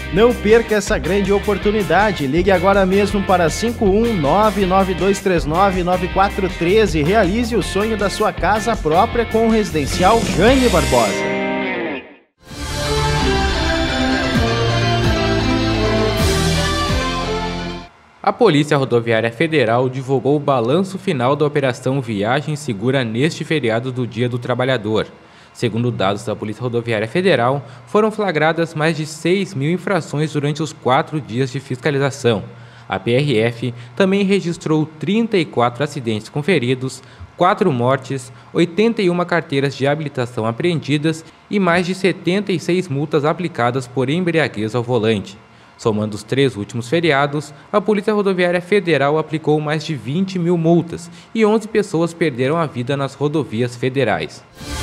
Não perca essa grande oportunidade. Ligue agora mesmo para 51992399413 e realize o sonho da sua casa própria com o Residencial Jaime Barbosa. A Polícia Rodoviária Federal divulgou o balanço final da Operação Viagem Segura neste feriado do Dia do Trabalhador. Segundo dados da Polícia Rodoviária Federal, foram flagradas mais de 6.000 infrações durante os 4 dias de fiscalização. A PRF também registrou 34 acidentes com feridos, 4 mortes, 81 carteiras de habilitação apreendidas e mais de 76 multas aplicadas por embriaguez ao volante. Somando os 3 últimos feriados, a Polícia Rodoviária Federal aplicou mais de 20.000 multas e 11 pessoas perderam a vida nas rodovias federais.